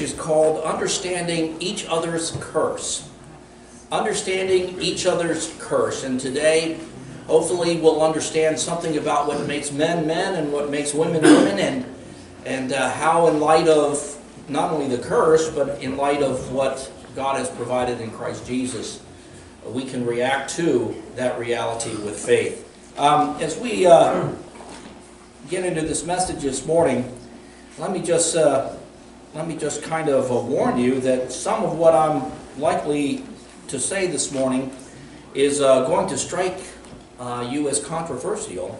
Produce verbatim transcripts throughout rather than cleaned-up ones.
message is called Understanding Each Other's Curse. Understanding each other's curse. And today, hopefully, we'll understand something about what makes men men and what makes women women, and, and uh, how in light of not only the curse, but in light of what God has provided in Christ Jesus, we can react to that reality with faith. Um, as we uh, get into this message this morning, let me just uh, let me just kind of uh, warn you that some of what I'm likely to say this morning is uh, going to strike uh, you as controversial.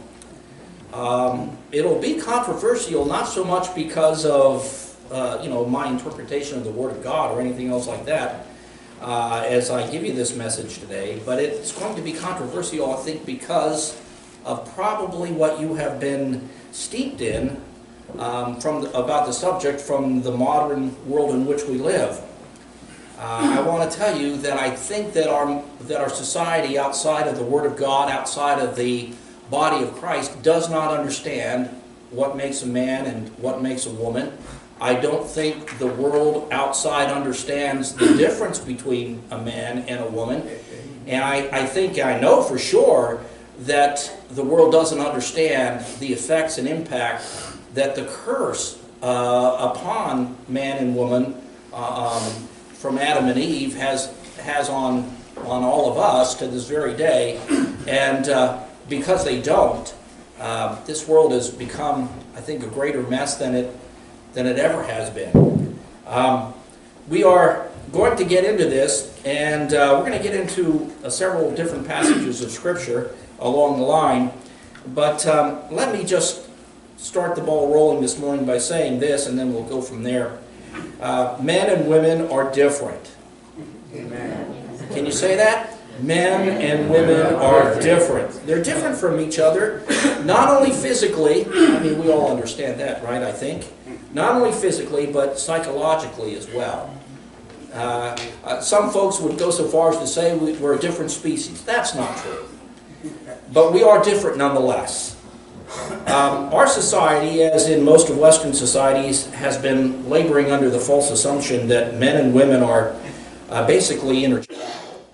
Um, it'll be controversial not so much because of uh, you know my interpretation of the Word of God or anything else like that, uh, as I give you this message today, but it's going to be controversial, I think, because of probably what you have been steeped in um, from the, about the subject from the modern world in which we live. Uh, I want to tell you that I think that our that our society outside of the Word of God, outside of the body of Christ, does not understand what makes a man and what makes a woman. I don't think the world outside understands the difference between a man and a woman. And I, I think, I know for sure, that the world doesn't understand the effects and impact that the curse uh, upon man and woman uh, um, from Adam and Eve has has on on all of us to this very day. And uh, because they don't, uh, this world has become, I think, a greater mess than it than it ever has been. Um, we are going to get into this, and uh, we're going to get into uh, several different passages of Scripture along the line. But um, let me just start the ball rolling this morning by saying this, and then we'll go from there. Uh, men and women are different. Amen. Can you say that? Men and women are different. They're different from each other, not only physically. I mean, we all understand that, right, I think? Not only physically, but psychologically as well. Uh, uh, some folks would go so far as to say we, we're a different species. That's not true. But we are different nonetheless. Um, our society, as in most of Western societies, has been laboring under the false assumption that men and women are uh, basically interchangeable.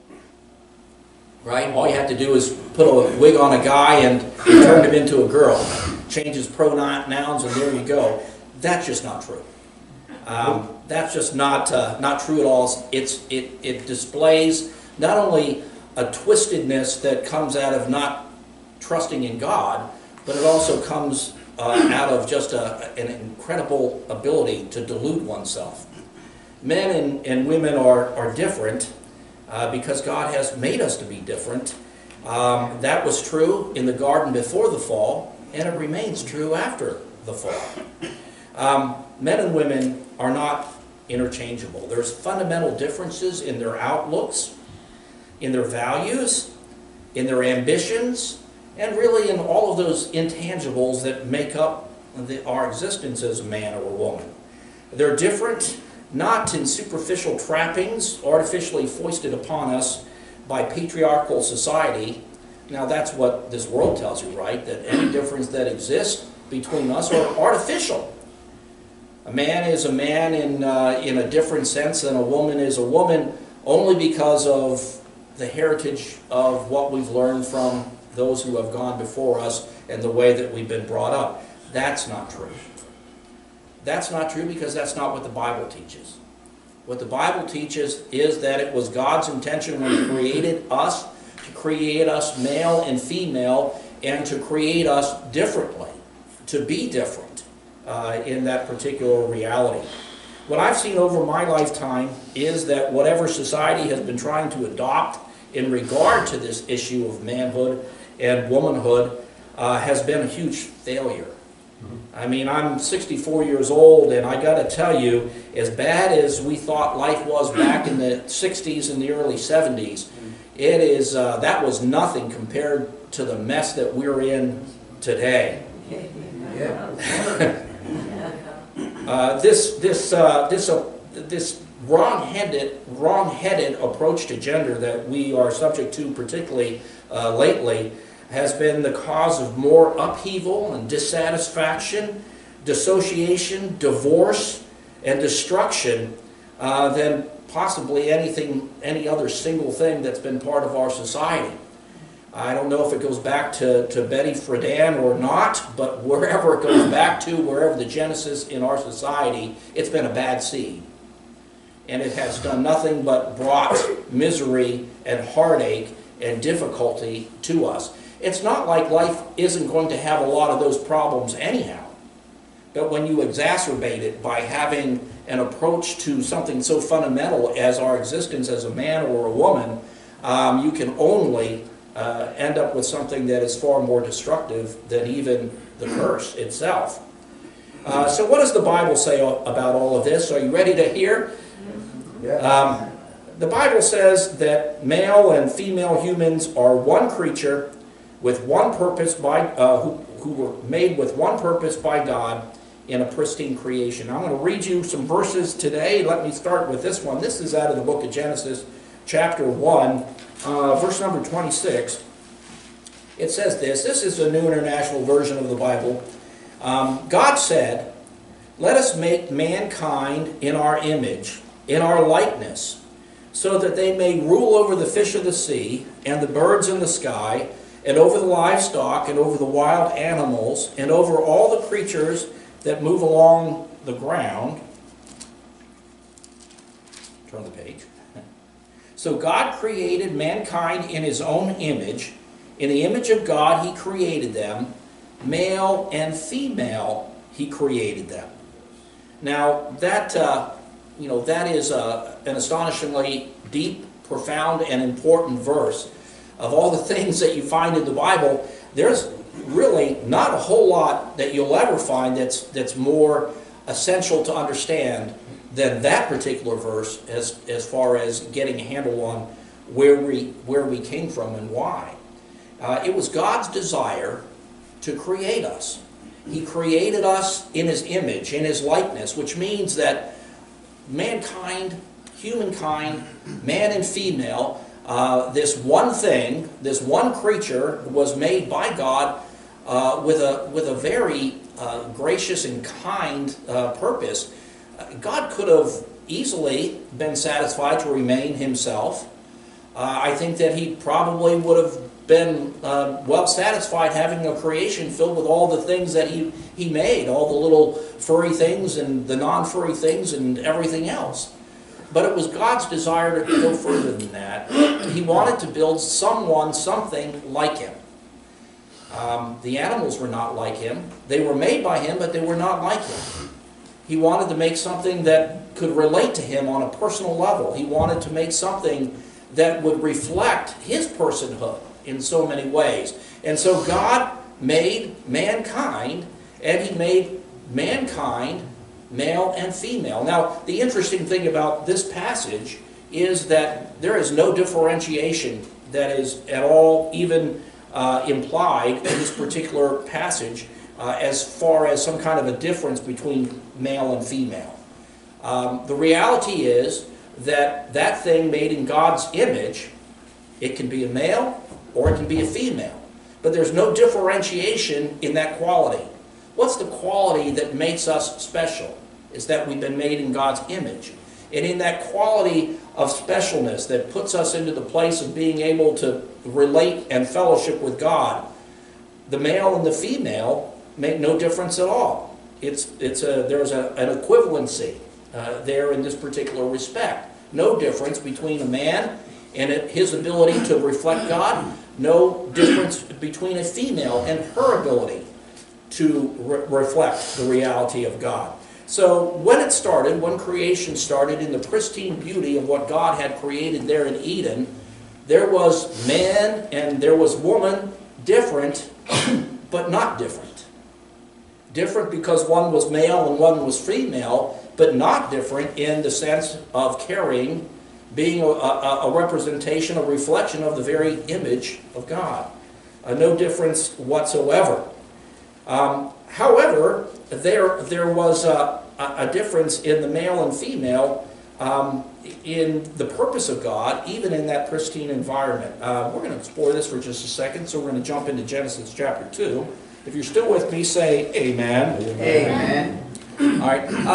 Right? All you have to do is put a wig on a guy and you turn him into a girl. Change his pronouns and there you go. That's just not true. Um, that's just not uh, not true at all. It's it it displays not only a twistedness that comes out of not trusting in God, but it also comes uh, out of just a, an incredible ability to delude oneself. Men and, and women are, are different uh, because God has made us to be different. Um, that was true in the garden before the fall, and it remains true after the fall. Um, men and women are not interchangeable. There's fundamental differences in their outlooks, in their values, in their ambitions, and really in all of those intangibles that make up the, our existence as a man or a woman. They're different, not in superficial trappings artificially foisted upon us by patriarchal society. Now that's what this world tells you, right? That any difference that exists between us are artificial. A man is a man in, uh, in a different sense than a woman is a woman, only because of the heritage of what we've learned from those who have gone before us and the way that we've been brought up. That's not true. That's not true because that's not what the Bible teaches. What the Bible teaches is that it was God's intention when He created us to create us male and female and to create us differently, to be different uh, in that particular reality. What I've seen over my lifetime is that whatever society has been trying to adopt in regard to this issue of manhood and womanhood uh, has been a huge failure. I mean, I'm sixty-four years old, and I got to tell you, as bad as we thought life was back in the sixties and the early seventies, it is uh, that was nothing compared to the mess that we're in today. uh, this this uh, this uh, this wrong-headed wrong-headed approach to gender that we are subject to, particularly uh, lately, has been the cause of more upheaval and dissatisfaction, dissociation, divorce, and destruction uh, than possibly anything, any other single thing that's been part of our society. I don't know if it goes back to, to Betty Friedan or not, but wherever it goes back to, wherever the genesis in our society, it's been a bad seed. And it has done nothing but brought misery and heartache and difficulty to us. It's not like life isn't going to have a lot of those problems anyhow. But when you exacerbate it by having an approach to something so fundamental as our existence as a man or a woman, um, you can only uh, end up with something that is far more destructive than even the curse itself. Uh, so what does the Bible say about all of this? Are you ready to hear? Yeah. Um, the Bible says that male and female humans are one creature with one purpose by uh, who, who were made with one purpose by God in a pristine creation. I'm going to read you some verses today. Let me start with this one. This is out of the book of Genesis, chapter one, uh, verse number twenty-six. It says this. This is the New International Version of the Bible. Um, God said, "Let us make mankind in our image, in our likeness, so that they may rule over the fish of the sea and the birds in the sky, and over the livestock, and over the wild animals, and over all the creatures that move along the ground." Turn the page. So God created mankind in His own image. In the image of God He created them. Male and female He created them. Now that, uh, you know, that is uh, an astonishingly deep, profound, and important verse. Of all the things that you find in the Bible, there's really not a whole lot that you'll ever find that's that's more essential to understand than that particular verse as as far as getting a handle on where we where we came from and why. Uh, it was God's desire to create us. He created us in His image, in His likeness, which means that mankind, humankind, man and female, Uh, this one thing, this one creature was made by God uh, with a with a very uh, gracious and kind uh, purpose. Uh, God could have easily been satisfied to remain Himself. Uh, I think that He probably would have been uh, well satisfied having a creation filled with all the things that He, he made, all the little furry things and the non-furry things and everything else. But it was God's desire to go further than that. He wanted to build someone, something like Him. Um, the animals were not like Him. They were made by Him, but they were not like Him. He wanted to make something that could relate to Him on a personal level. He wanted to make something that would reflect His personhood in so many ways. And so God made mankind, and He made mankind male and female. Now, the interesting thing about this passage is that there is no differentiation that is at all even uh, implied in this particular passage uh, as far as some kind of a difference between male and female. Um, the reality is that that thing made in God's image, it can be a male or it can be a female. But there's no differentiation in that quality. What's the quality that makes us special? Is that we've been made in God's image. And in that quality of specialness that puts us into the place of being able to relate and fellowship with God, the male and the female make no difference at all. It's, it's a, there's a, an equivalency uh, there in this particular respect. No difference between a man and his ability to reflect God. No difference between a female and her ability to re reflect the reality of God. So when it started, when creation started in the pristine beauty of what God had created there in Eden, there was man and there was woman, different, but not different. Different because one was male and one was female, but not different in the sense of carrying, being a, a, a representation, a reflection of the very image of God. Uh, no difference whatsoever. Um, however, there, there was a, a difference in the male and female um, in the purpose of God, even in that pristine environment. Uh, we're going to explore this for just a second, so we're going to jump into Genesis chapter two. If you're still with me, say amen. Amen. All right. Uh,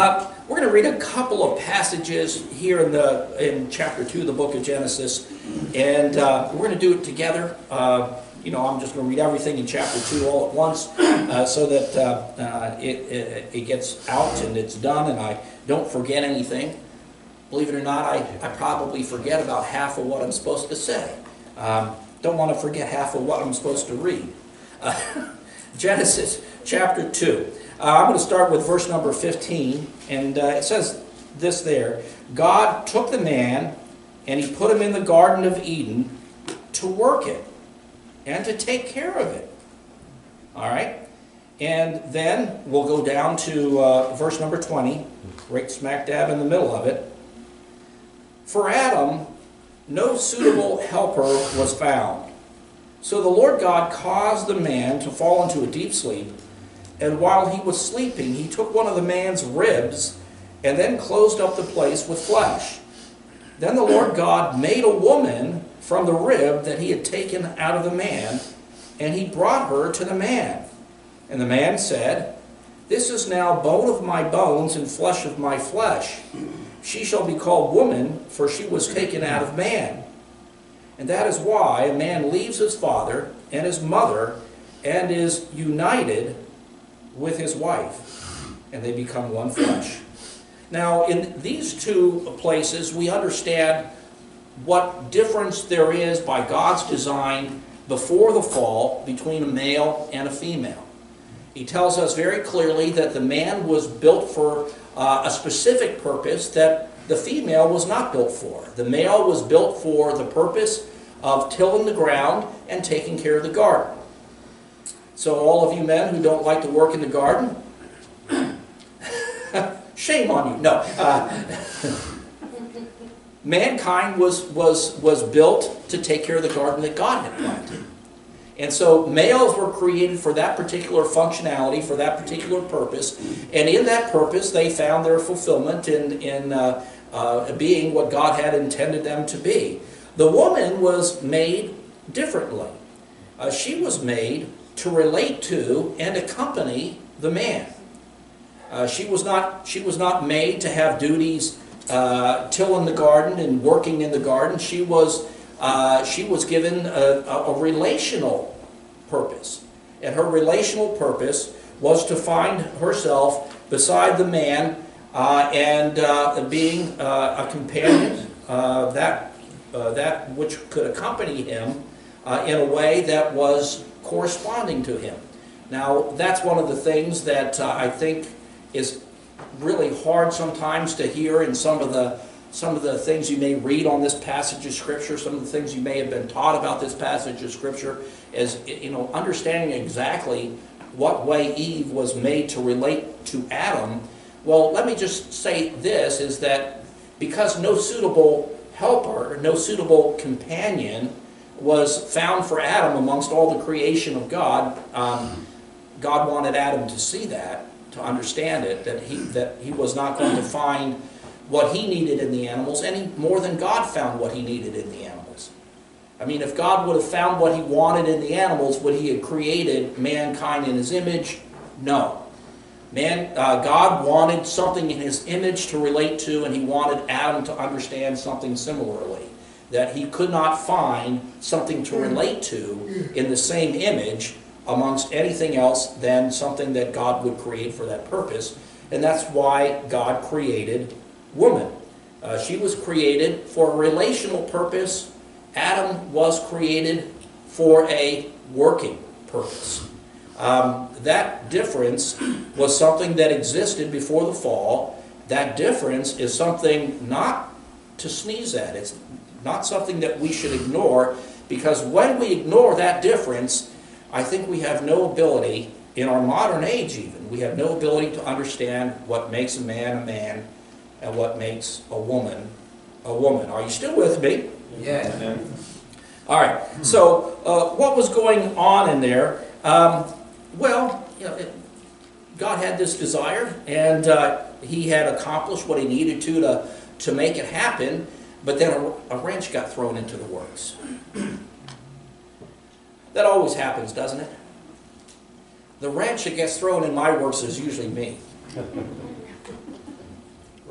we're going to read a couple of passages here in the in chapter two of the book of Genesis, and uh, we're going to do it together. Uh, you know, I'm just going to read everything in chapter two all at once, uh, so that uh, uh, it, it it gets out and it's done, and I don't forget anything. Believe it or not, I, I probably forget about half of what I'm supposed to say. Um, don't want to forget half of what I'm supposed to read. Uh, Genesis chapter two. Uh, I'm going to start with verse number fifteen, and uh, it says this there. God took the man, and he put him in the Garden of Eden to work it and to take care of it. All right? And then we'll go down to uh, verse number twenty, right smack dab in the middle of it. For Adam, no suitable helper was found. So the Lord God caused the man to fall into a deep sleep, and while he was sleeping, he took one of the man's ribs and then closed up the place with flesh. Then the Lord God made a woman from the rib that he had taken out of the man, and he brought her to the man. And the man said, "This is now bone of my bones and flesh of my flesh. She shall be called woman, for she was taken out of man. And that is why a man leaves his father and his mother and is united with his wife, and they become one flesh." Now, in these two places, we understand what difference there is by God's design before the fall between a male and a female. He tells us very clearly that the man was built for uh, a specific purpose that the female was not built for. The male was built for the purpose of tilling the ground and taking care of the garden. So all of you men who don't like to work in the garden, shame on you. No. Uh, mankind was, was, was built to take care of the garden that God had planted. And so males were created for that particular functionality, for that particular purpose. And in that purpose, they found their fulfillment in, in uh, uh, being what God had intended them to be. The woman was made differently. Uh, she was made to relate to and accompany the man. Uh, she was not, she was not made to have duties uh, tilling the garden and working in the garden. She was Uh, she was given a, a, a relational purpose. And her relational purpose was to find herself beside the man uh, and uh, being uh, a companion, uh, that, uh, that which could accompany him uh, in a way that was corresponding to him. Now, that's one of the things that uh, I think is really hard sometimes to hear in some of the Some of the things you may read on this passage of Scripture, some of the things you may have been taught about this passage of Scripture, is, you know, understanding exactly what way Eve was made to relate to Adam. Well, let me just say this, is that because no suitable helper, no suitable companion was found for Adam amongst all the creation of God, um, God wanted Adam to see that, to understand it, that he, that he was not going to find what he needed in the animals any more than God found what he needed in the animals. I mean, if God would have found what he wanted in the animals, would he have created mankind in his image? No. Man, uh, God wanted something in his image to relate to, and he wanted Adam to understand something similarly. That he could not find something to relate to in the same image amongst anything else than something that God would create for that purpose. And that's why God created woman. Uh, she was created for a relational purpose. Adam was created for a working purpose. Um, that difference was something that existed before the fall. That difference is something not to sneeze at. It's not something that we should ignore, because when we ignore that difference, I think we have no ability, in our modern age even, we have no ability to understand what makes a man a man and what makes a woman a woman. Are you still with me? Yeah. All right. So uh, what was going on in there? Um, well, you know, it, God had this desire, and uh, he had accomplished what he needed to to, to make it happen, but then a, a wrench got thrown into the works. That always happens, doesn't it? The wrench that gets thrown in my works is usually me.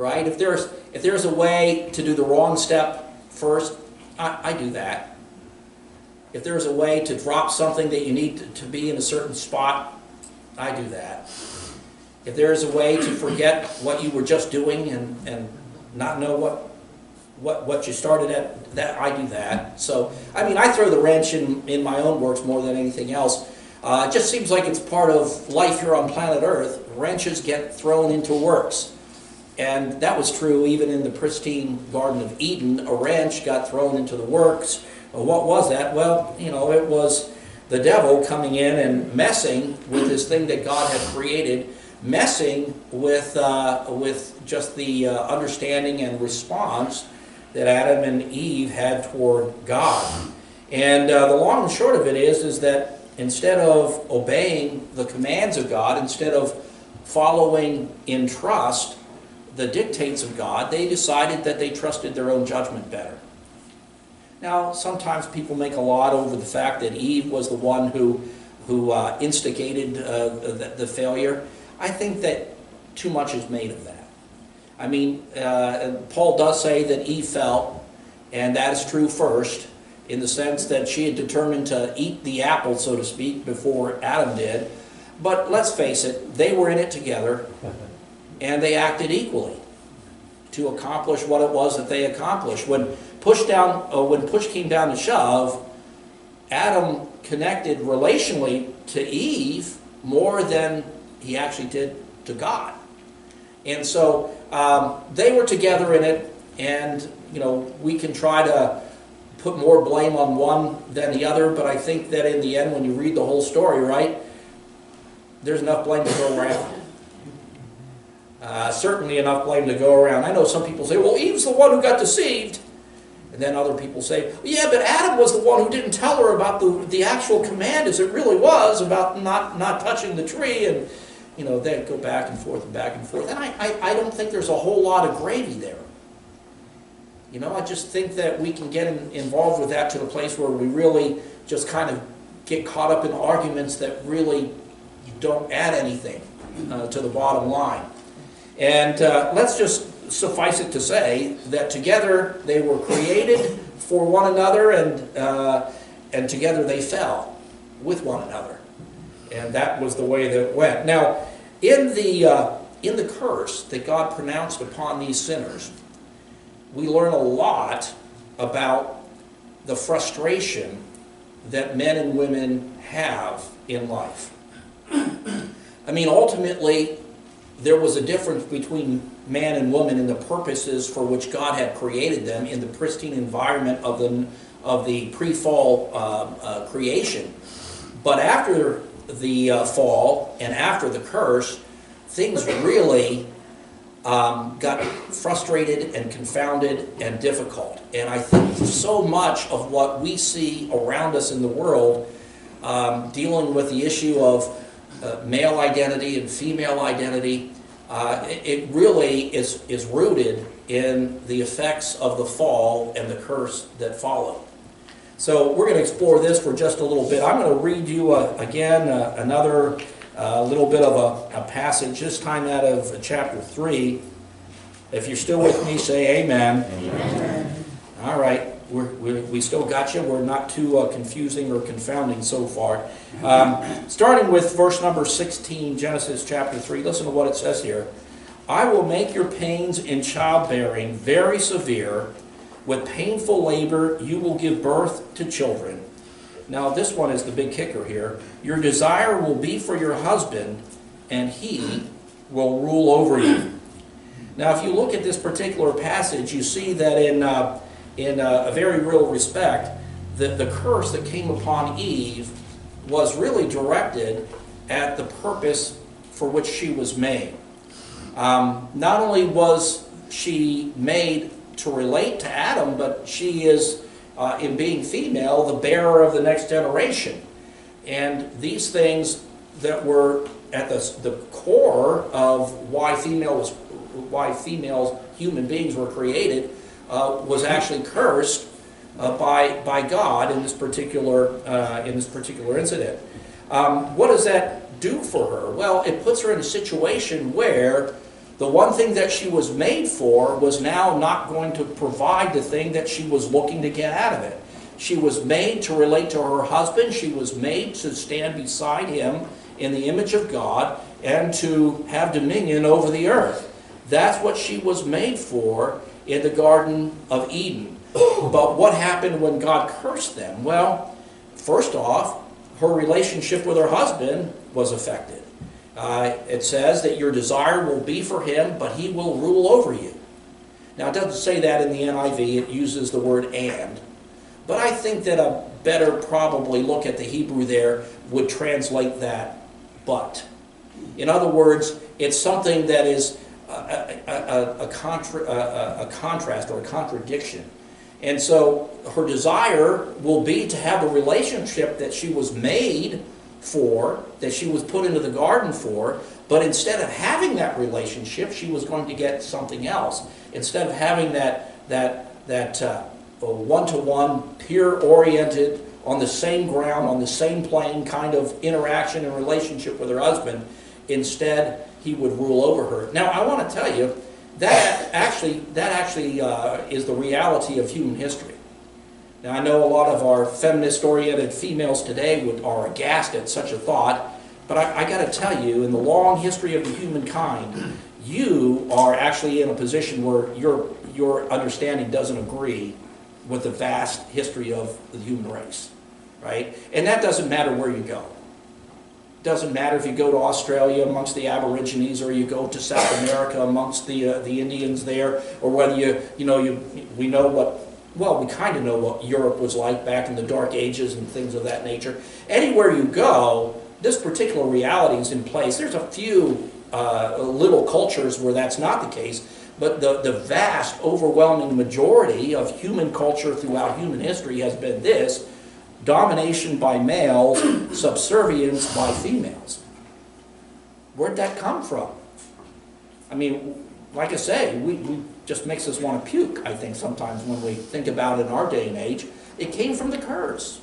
right? If there's, if there's a way to do the wrong step first, I, I do that. If there's a way to drop something that you need to, to be in a certain spot, I do that. If there's a way to forget what you were just doing and, and not know what, what, what you started at, that I do that. So, I mean, I throw the wrench in, in my own works more than anything else. Uh, it just seems like it's part of life here on planet Earth. Wrenches get thrown into works. And that was true even in the pristine Garden of Eden. A wrench got thrown into the works. Well, what was that? Well, you know, it was the devil coming in and messing with this thing that God had created, messing with, uh, with just the uh, understanding and response that Adam and Eve had toward God. And uh, the long and short of it is, is that instead of obeying the commands of God, instead of following in trust the dictates of God, they decided that they trusted their own judgment better. Now, sometimes people make a lot over the fact that Eve was the one who, who uh, instigated uh, the, the failure. I think that too much is made of that. I mean, uh, Paul does say that Eve fell, and that is true first, in the sense that she had determined to eat the apple, so to speak, before Adam did. But let's face it, they were in it together, and they acted equally to accomplish what it was that they accomplished. When push down, uh, when push came down to shove, Adam connected relationally to Eve more than he actually did to God. And so um, they were together in it, and you know, we can try to put more blame on one than the other, but I think that in the end, when you read the whole story, right, there's enough blame to go around. Uh, certainly enough blame to go around. I know some people say, well, Eve's the one who got deceived. And then other people say, well, yeah, but Adam was the one who didn't tell her about the, the actual command as it really was about not, not touching the tree. And, you know, they go back and forth and back and forth. And I, I, I don't think there's a whole lot of gravy there. You know, I just think that we can get in, involved with that to the place where we really just kind of get caught up in arguments that really don't add anything uh, to the bottom line. And uh, let's just suffice it to say that together they were created for one another, and, uh, and together they fell with one another. And that was the way that it went. Now, in the, uh, in the curse that God pronounced upon these sinners, we learn a lot about the frustration that men and women have in life. I mean, ultimately, there was a difference between man and woman in the purposes for which God had created them in the pristine environment of the, of the pre-fall uh, uh, creation. But after the uh, fall and after the curse, things really um, got frustrated and confounded and difficult. And I think so much of what we see around us in the world um, dealing with the issue of uh, male identity and female identity, Uh, it, it really is, is rooted in the effects of the fall and the curse that followed. So we're going to explore this for just a little bit. I'm going to read you uh, again uh, another uh, little bit of a, a passage, this time out of chapter three. If you're still with me, say amen. Amen. All right. We're, we're, we still got you. We're not too uh, confusing or confounding so far. Um, starting with verse number sixteen, Genesis chapter three. Listen to what it says here. I will make your pains in childbearing very severe. With painful labor you will give birth to children. Now this one is the big kicker here. Your desire will be for your husband, and he will rule over you. Now if you look at this particular passage, you see that in... Uh, in a, a very real respect, that the curse that came upon Eve was really directed at the purpose for which she was made. Um, not only was she made to relate to Adam, but she is, uh, in being female, the bearer of the next generation. And these things that were at the, the core of why females, why females, human beings were created, Uh, was actually cursed uh, by by God in this particular uh, in this particular incident. Um, what does that do for her? Well, it puts her in a situation where The one thing that she was made for was now not going to provide the thing that she was looking to get out of it. She was made to relate to her husband. She was made to stand beside him in the image of God and to have dominion over the earth. That's what she was made for in the Garden of Eden. But what happened when God cursed them? Well, first off, her relationship with her husband was affected. Uh, it says that your desire will be for him, but he will rule over you. Now, it doesn't say that in the N I V. It uses the word and. But I think that a better probably look at the Hebrew there would translate that but. In other words, it's something that is a, a, a, a, contra, a, a contrast or a contradiction. And so her desire will be to have a relationship that she was made for, that she was put into the garden for, but instead of having that relationship, she was going to get something else. Instead of having that, that, that uh, one-to-one, peer-oriented, on the same ground, on the same plane kind of interaction and relationship with her husband, instead he would rule over her. Now, I want to tell you, that actually, that actually uh, is the reality of human history. Now, I know a lot of our feminist-oriented females today would, are aghast at such a thought, but I, I got to tell you, in the long history of the humankind, you are actually in a position where your, your understanding doesn't agree with the vast history of the human race, right? And that doesn't matter where you go. Doesn't matter if you go to Australia amongst the Aborigines, or you go to South America amongst the uh, the Indians there, or whether you you know you we know what well we kind of know what Europe was like back in the Dark Ages and things of that nature. Anywhere you go, this particular reality is in place. There's a few uh, little cultures where that's not the case, but the the vast, overwhelming majority of human culture throughout human history has been this. Domination by males, subservience by females. Where'd that come from? I mean, like I say, we, we just makes us want to puke, I think, sometimes when we think about it in our day and age. It came from the curse.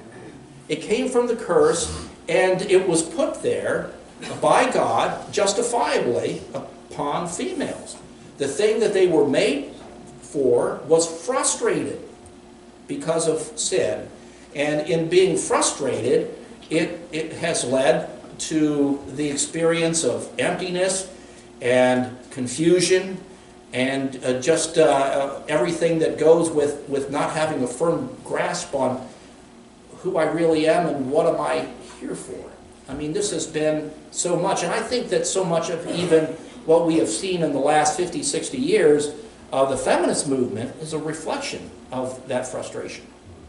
It came from the curse, and it was put there by God, justifiably, upon females. The thing that they were made for was frustrated because of sin. And in being frustrated, it, it has led to the experience of emptiness and confusion and uh, just uh, everything that goes with, with not having a firm grasp on who I really am and what am I here for. I mean, this has been so much, and I think that so much of even what we have seen in the last fifty, sixty years of the feminist movement is a reflection of that frustration.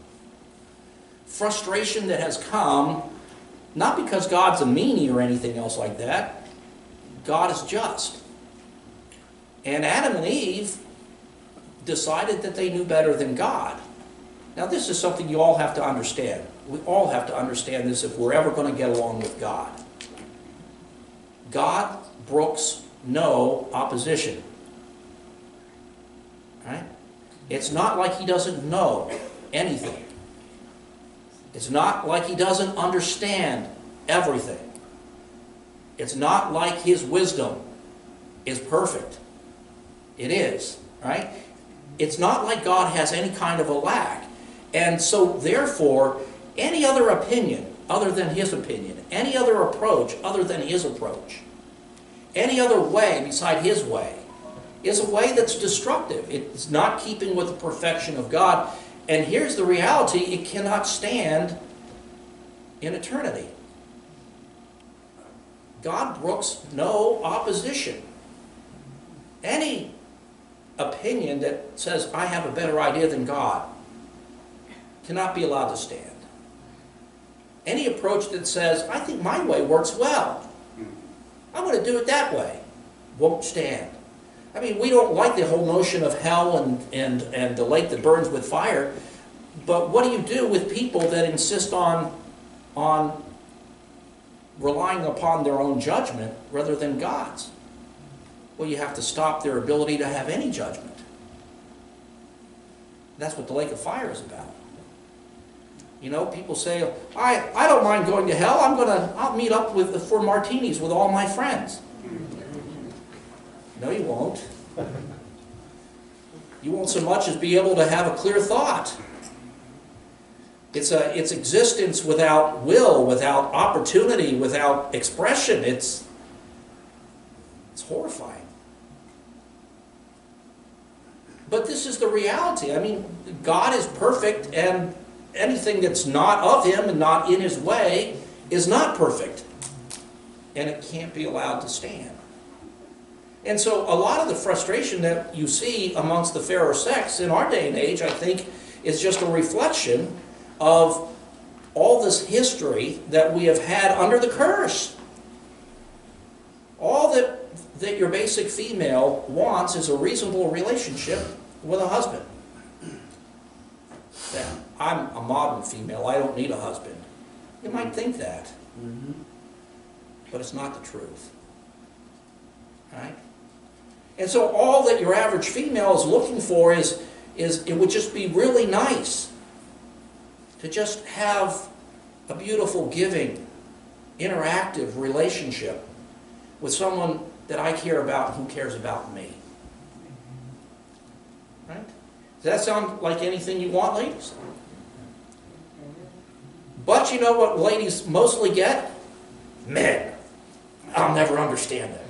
Frustration that has come, not because God's a meanie or anything else like that. God is just. And Adam and Eve decided that they knew better than God. Now, this is something you all have to understand. We all have to understand this if we're ever going to get along with God. God brooks no opposition. Right? It's not like he doesn't know anything. It's not like he doesn't understand everything. It's not like his wisdom is perfect. It is, right? It's not like God has any kind of a lack. And so, therefore, any other opinion other than his opinion, any other approach other than his approach, any other way beside his way, is a way that's destructive. It's not keeping with the perfection of God. And here's the reality, it cannot stand in eternity. God brooks no opposition. Any opinion that says, I have a better idea than God, cannot be allowed to stand. Any approach that says, I think my way works well, I'm going to do it that way, won't stand. I mean, we don't like the whole notion of hell and, and, and the lake that burns with fire, but what do you do with people that insist on, on relying upon their own judgment rather than God's? Well, you have to stop their ability to have any judgment. That's what the lake of fire is about. You know, people say, I, I don't mind going to hell. I'm going to, I'll meet up with for martinis with all my friends. No, you won't. You won't so much as be able to have a clear thought. It's a it's existence without will, without opportunity, without expression. It's it's horrifying. But this is the reality. I mean, God is perfect, and anything that's not of Him and not in His way is not perfect. And it can't be allowed to stand. And so a lot of the frustration that you see amongst the fairer sex in our day and age, I think, is just a reflection of all this history that we have had under the curse. All that, that your basic female wants is a reasonable relationship with a husband. Yeah, I'm a modern female. I don't need a husband. You might think that. Mm-hmm. But it's not the truth. Right? And so all that your average female is looking for is, is it would just be really nice to just have a beautiful, giving, interactive relationship with someone that I care about and who cares about me. Right? Does that sound like anything you want, ladies? But you know what ladies mostly get? Men. I'll never understand them.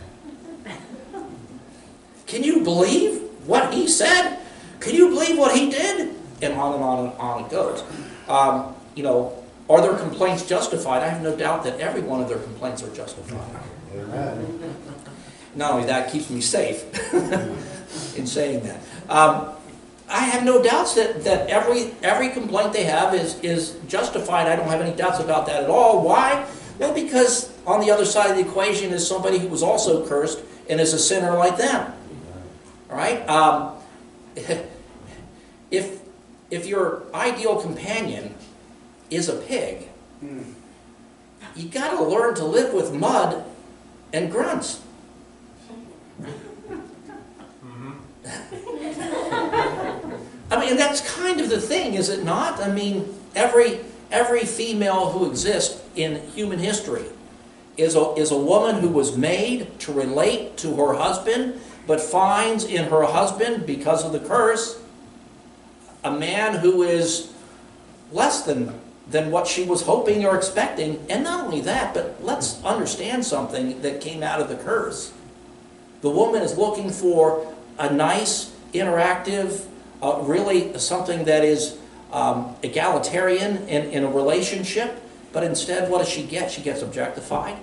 Can you believe what he said? Can you believe what he did? And on and on and on it goes. Um, you know, are their complaints justified? I have no doubt that every one of their complaints are justified. Amen. Not only that, keeps me safe in saying that. Um, I have no doubts that, that every every complaint they have is, is justified. I don't have any doubts about that at all. Why? Well, because on the other side of the equation is somebody who was also cursed and is a sinner like them. All right? Um, if, if your ideal companion is a pig, you got to learn to live with mud and grunts. I mean, that's kind of the thing, is it not? I mean, every every female who exists in human history is a, is a woman who was made to relate to her husband, but finds in her husband, because of the curse, a man who is less than, than what she was hoping or expecting. And not only that, but let's understand something that came out of the curse. The woman is looking for a nice, interactive, uh, really something that is um, egalitarian in, in a relationship, but instead what does she get? She gets objectified.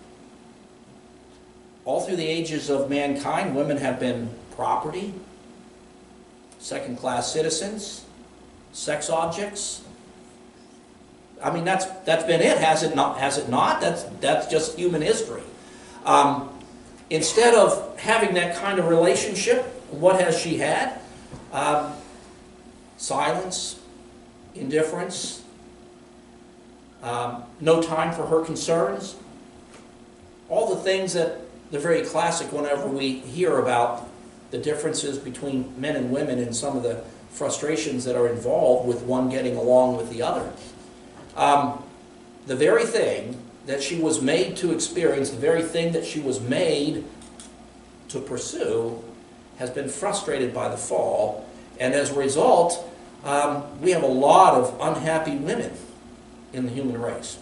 All through the ages of mankind, women have been property, second-class citizens, sex objects. I mean, that's that's been it, has it not? Has it not? That's that's just human history. Um, instead of having that kind of relationship, what has she had? Um, silence, indifference, um, no time for her concerns. All the things that they're very classic whenever we hear about the differences between men and women and some of the frustrations that are involved with one getting along with the other. Um, the very thing that she was made to experience, the very thing that she was made to pursue, has been frustrated by the fall. And as a result, um, we have a lot of unhappy women in the human race.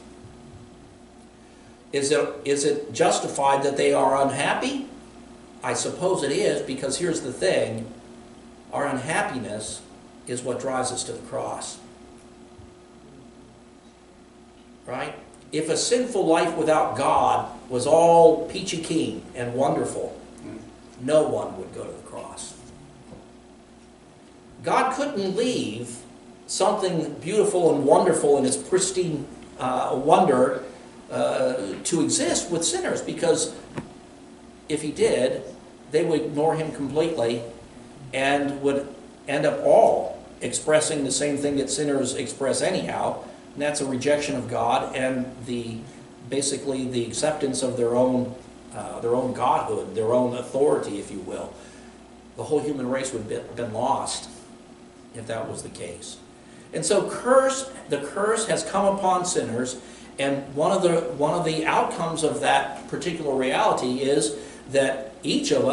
Is it, is it justified that they are unhappy? I suppose it is, because here's the thing. Our unhappiness is what drives us to the cross. Right? If a sinful life without God was all peachy keen and wonderful, no one would go to the cross. God couldn't leave something beautiful and wonderful in its pristine uh, wonder uh, to exist with sinners, because if he did, they would ignore him completely and would end up all expressing the same thing that sinners express anyhow, and that's a rejection of God and the basically the acceptance of their own uh, their own godhood, their own authority, if you will. The whole human race would have been lost if that was the case. And so curse, the curse has come upon sinners, and one of the one of the outcomes of that particular reality is that each of us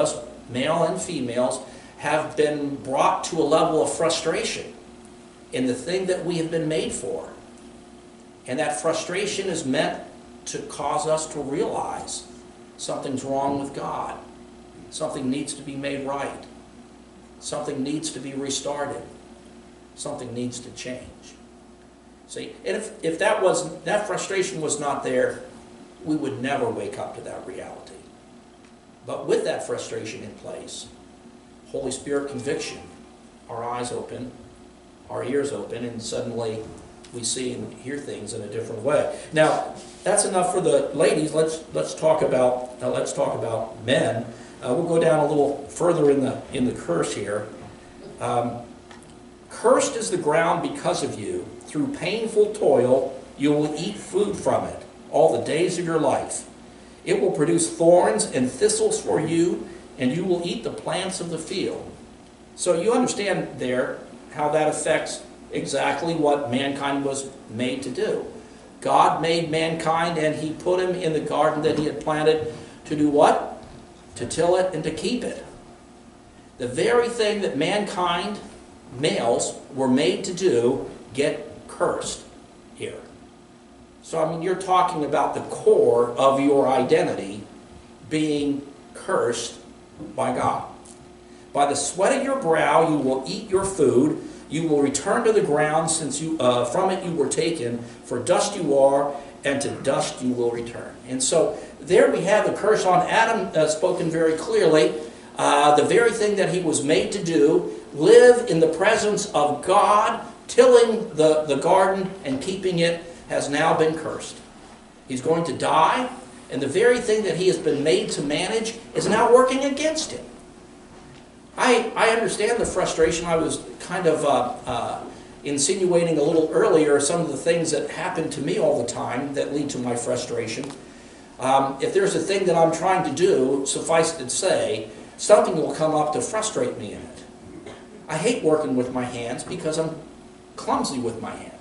male and females, have been brought to a level of frustration in the thing that we have been made for. And that frustration is meant to cause us to realize something's wrong with God. Something needs to be made right. Something needs to be restarted. Something needs to change. See, and if, if that was that frustration was not there, we would never wake up to that reality. But with that frustration in place, Holy Spirit conviction, our eyes open, our ears open, and suddenly we see and hear things in a different way. Now, that's enough for the ladies. Let's let's talk about uh, let's talk about men. Uh, we'll go down a little further in the in the curse here. Um, Cursed is the ground because of you. Through painful toil, you will eat food from it all the days of your life. It will produce thorns and thistles for you, and you will eat the plants of the field. So you understand there how that affects exactly what mankind was made to do. God made mankind, and he put him in the garden that he had planted to do what? To till it and to keep it. The very thing that mankind, males, were made to do, get cursed here. So, I mean, you're talking about the core of your identity being cursed by God. By the sweat of your brow you will eat your food. You will return to the ground, since you uh, from it you were taken. For dust you are, and to dust you will return. And so there we have the curse on Adam uh, spoken very clearly. Uh, the very thing that he was made to do, live in the presence of God, tilling the, the garden and keeping it, has now been cursed. He's going to die, and the very thing that he has been made to manage is now working against him. I, I understand the frustration. I was kind of uh, uh, insinuating a little earlier some of the things that happen to me all the time that lead to my frustration. Um, if there's a thing that I'm trying to do, suffice it to say, something will come up to frustrate me in it. I hate working with my hands because I'm clumsy with my hands.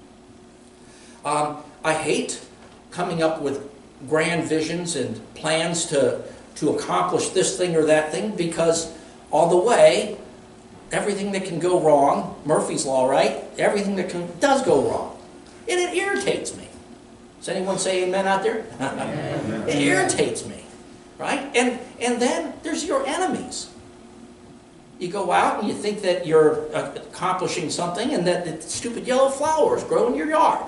Um, I hate coming up with grand visions and plans to, to accomplish this thing or that thing, because all the way, everything that can go wrong, Murphy's Law, right? Everything that can, does go wrong. And it irritates me. Does anyone say amen out there? It irritates me, right? And, and then there's your enemies. You go out and you think that you're accomplishing something, and that the stupid yellow flowers grow in your yard.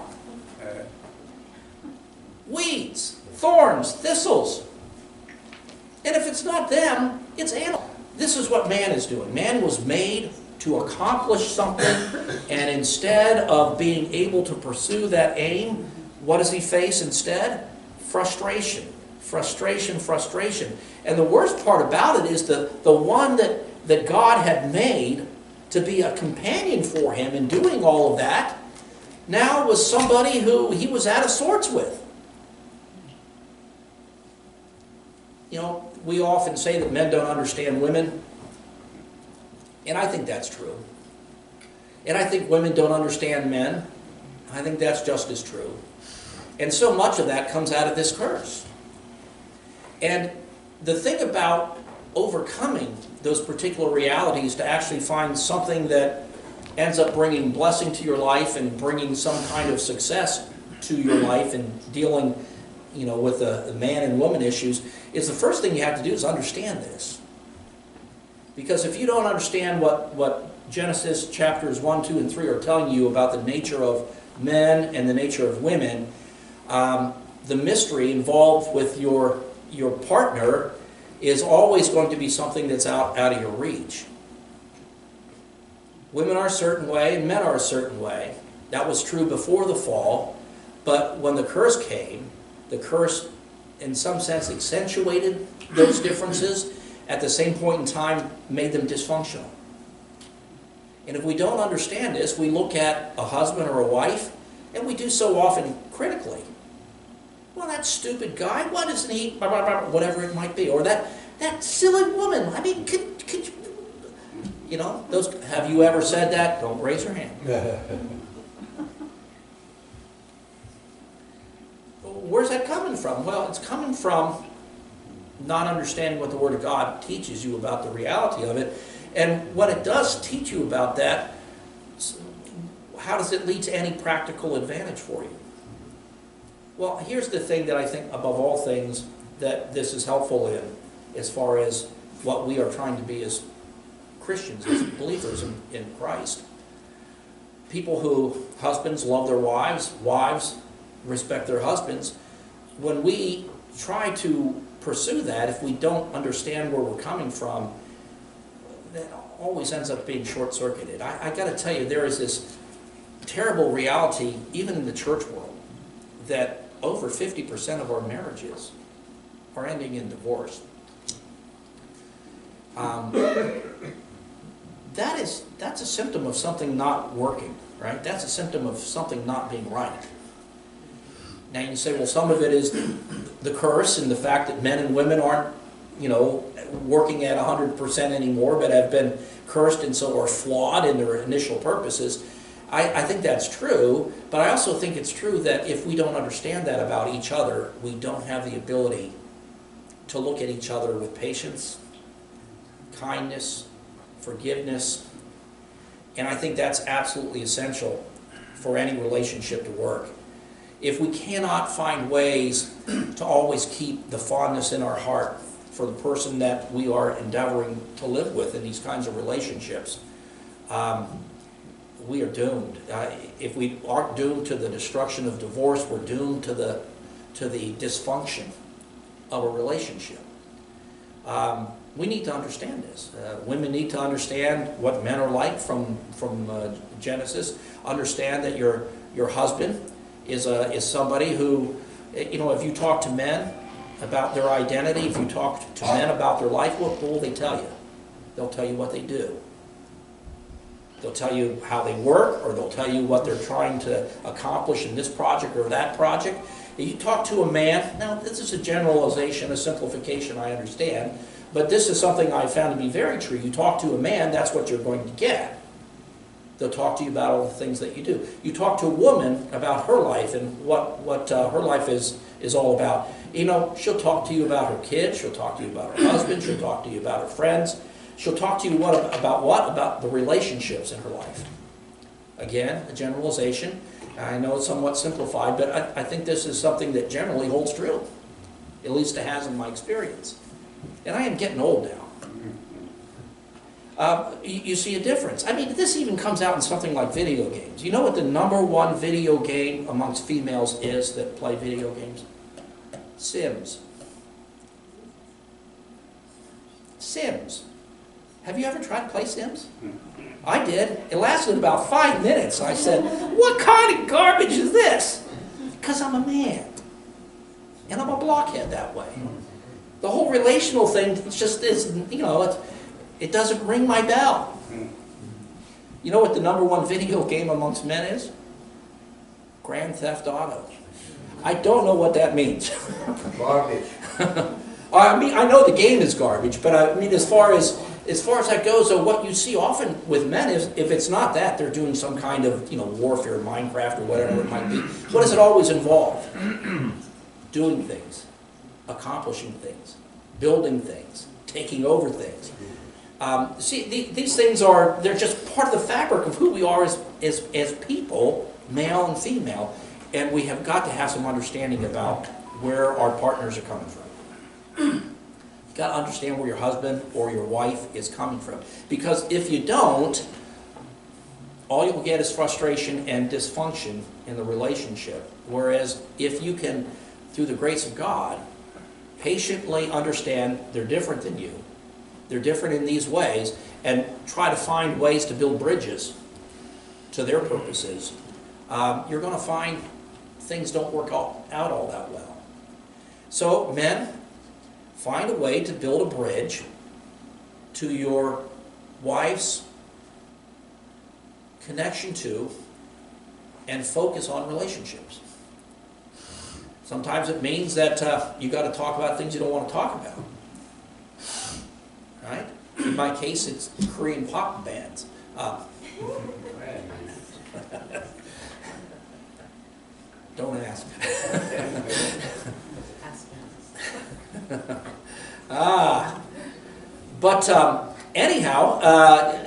Weeds, thorns, thistles. And if it's not them, it's animals. This is what man is doing. Man was made to accomplish something, and instead of being able to pursue that aim, what does he face instead? Frustration. Frustration, frustration. And the worst part about it is the, the one that, that God had made to be a companion for him in doing all of that, now was somebody who he was out of sorts with. You know, we often say that men don't understand women, and I think that's true. And I think women don't understand men. I think that's just as true. And so much of that comes out of this curse. And the thing about overcoming those particular realities to actually find something that ends up bringing blessing to your life and bringing some kind of success to your life and dealing, you know, with the, the man and woman issues, is the first thing you have to do is understand this. Because if you don't understand what, what Genesis chapters one, two, and three are telling you about the nature of men and the nature of women, um, the mystery involved with your, your partner is always going to be something that's out, out of your reach. Women are a certain way and men are a certain way. That was true before the fall, but when the curse came, the curse in some sense accentuated those differences, at the same point in time made them dysfunctional. And if we don't understand this, we look at a husband or a wife, and we do so often critically. Well, that stupid guy, why doesn't he, whatever it might be, or that, that silly woman, I mean, could, could you, you know, those, have you ever said that? Don't raise your hand. Where's that coming from? Well, it's coming from not understanding what the Word of God teaches you about the reality of it. And what it does teach you about that, how does it lead to any practical advantage for you? Well, here's the thing that I think, above all things, that this is helpful in, as far as what we are trying to be as Christians, as believers in, in Christ. People who, husbands love their wives, wives respect their husbands. When we try to pursue that, if we don't understand where we're coming from, that always ends up being short-circuited. I, I got to tell you, there is this terrible reality, even in the church world, that over fifty percent of our marriages are ending in divorce. Um, that is, that's a symptom of something not working, right? That's a symptom of something not being right. Now you say, well, some of it is the curse and the fact that men and women aren't, you know, working at one hundred percent anymore, but have been cursed and so are flawed in their initial purposes. I, I think that's true, but I also think it's true that if we don't understand that about each other, we don't have the ability to look at each other with patience, kindness, forgiveness, and I think that's absolutely essential for any relationship to work. If we cannot find ways to always keep the fondness in our heart for the person that we are endeavoring to live with in these kinds of relationships, um, we are doomed. Uh, if we aren't doomed to the destruction of divorce, we're doomed to the, to the dysfunction of a relationship. Um, we need to understand this. Uh, women need to understand what men are like from, from uh, Genesis. Understand that your, your husband is, a, is somebody who, you know, if you talk to men about their identity, if you talk to men about their life, what will they tell you? They'll tell you what they do. They'll tell you how they work, or they'll tell you what they're trying to accomplish in this project or that project. If you talk to a man, now this is a generalization, a simplification, I understand, but this is something I found to be very true. You talk to a man, that's what you're going to get. They'll talk to you about all the things that you do. You talk to a woman about her life and what, what uh, her life is, is all about. You know, she'll talk to you about her kids, she'll talk to you about her husband, she'll talk to you about her friends. She'll talk to you what, about what? About the relationships in her life. Again, a generalization. I know it's somewhat simplified, but I, I think this is something that generally holds true. At least it has in my experience. And I am getting old now. Uh, you, you see a difference. I mean, this even comes out in something like video games. You know what the number one video game amongst females is that play video games? Sims. Sims. Have you ever tried to play Sims? I did. It lasted about five minutes. I said, what kind of garbage is this? Because I'm a man. And I'm a blockhead that way. The whole relational thing, it's just is, you know, it, it doesn't ring my bell. You know what the number one video game amongst men is? Grand Theft Auto. I don't know what that means. Garbage. I mean, I know the game is garbage, but I mean, as far as As far as that goes, so what you see often with men is, if it's not that, they're doing some kind of, you know, warfare, Minecraft, or whatever it might be. What does it always involve? Doing things, accomplishing things, building things, taking over things. Um, see, the, these things are, they're just part of the fabric of who we are as, as, as people, male and female, and we have got to have some understanding about where our partners are coming from. You've got to understand where your husband or your wife is coming from. Because if you don't, all you'll get is frustration and dysfunction in the relationship. Whereas if you can, through the grace of God, patiently understand they're different than you, they're different in these ways, and try to find ways to build bridges to their purposes, um, you're going to find things don't work all, out all that well. So, men, find a way to build a bridge to your wife's connection to and focus on relationships. Sometimes it means that uh, you got to talk about things you don't want to talk about. Right? In my case, it's Korean pop bands. Uh, don't ask. Ah. But um, anyhow, uh,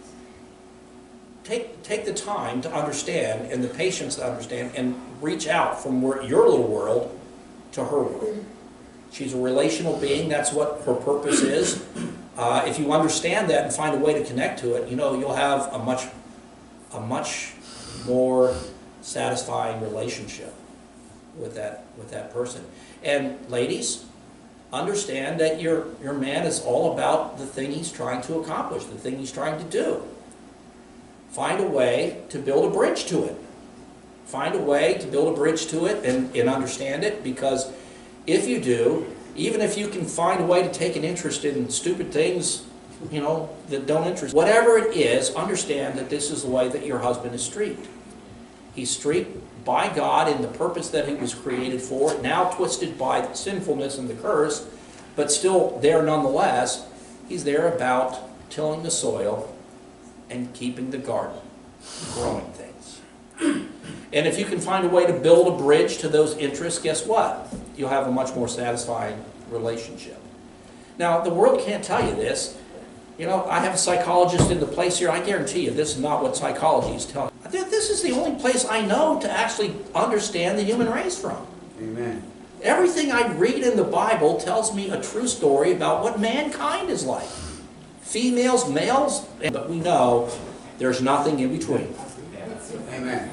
take, take the time to understand and the patience to understand and reach out from where, your little world to her world. She's a relational being. That's what her purpose is. Uh, if you understand that and find a way to connect to it, you know, you'll have a much, a much more satisfying relationship with that, with that person. And ladies, understand that your, your man is all about the thing he's trying to accomplish, the thing he's trying to do. Find a way to build a bridge to it. Find a way to build a bridge to it and, and understand it, because if you do, even if you can find a way to take an interest in stupid things, you know, that don't interest, whatever it is, understand that this is the way that your husband is streaked. He's streaked by God in the purpose that he was created for, now twisted by the sinfulness and the curse, but still there nonetheless. He's there about tilling the soil and keeping the garden, growing things. And if you can find a way to build a bridge to those interests, guess what? You'll have a much more satisfying relationship. Now, the world can't tell you this. You know, I have a psychologist in the place here. I guarantee you this is not what psychology is telling you. This is the only place I know to actually understand the human race from. Amen. Everything I read in the Bible tells me a true story about what mankind is like. Females, males, but we know there's nothing in between. Amen.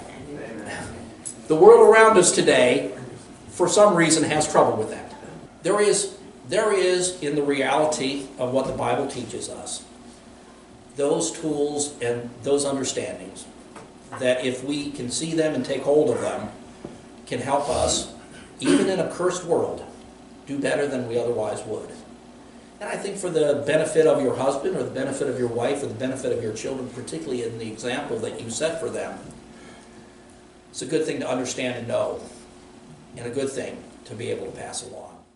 The world around us today, for some reason, has trouble with that. There is, there is, in the reality of what the Bible teaches us, those tools and those understandings that if we can see them and take hold of them, can help us, even in a cursed world, do better than we otherwise would. And I think for the benefit of your husband or the benefit of your wife or the benefit of your children, particularly in the example that you set for them, it's a good thing to understand and know, and a good thing to be able to pass along.